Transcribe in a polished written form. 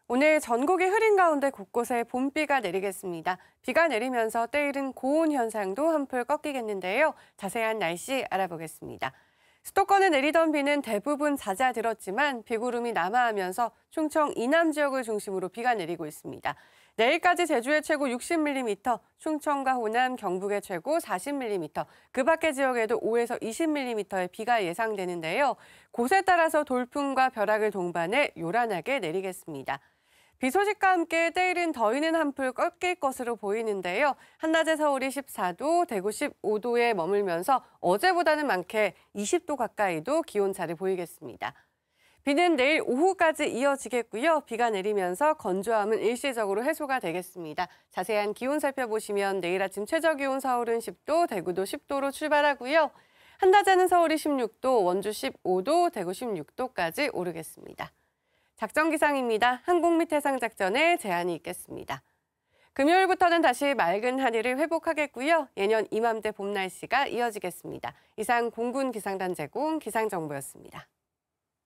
오늘 전국이 흐린 가운데 곳곳에 봄비가 내리겠습니다. 비가 내리면서 때이른 고온 현상도 한풀 꺾이겠는데요. 자세한 날씨 알아보겠습니다. 수도권에 내리던 비는 대부분 잦아들었지만 비구름이 남하하면서 충청 이남 지역을 중심으로 비가 내리고 있습니다. 내일까지 제주의 최고 60mm, 충청과 호남, 경북의 최고 40mm, 그 밖의 지역에도 5에서 20mm의 비가 예상되는데요. 곳에 따라서 돌풍과 벼락을 동반해 요란하게 내리겠습니다. 비 소식과 함께 때이른 더위는 한풀 꺾일 것으로 보이는데요. 한낮에 서울이 14도, 대구 15도에 머물면서 어제보다는 많게 20도 가까이도 기온차를 보이겠습니다. 비는 내일 오후까지 이어지겠고요. 비가 내리면서 건조함은 일시적으로 해소가 되겠습니다. 자세한 기온 살펴보시면 내일 아침 최저 기온 서울은 10도, 대구도 10도로 출발하고요. 한낮에는 서울이 16도, 원주 15도, 대구 16도까지 오르겠습니다. 작전 기상입니다. 항공 및 해상 작전에 제한이 있겠습니다. 금요일부터는 다시 맑은 하늘을 회복하겠고요. 예년 이맘때 봄 날씨가 이어지겠습니다. 이상 공군 기상단 제공 기상정보였습니다.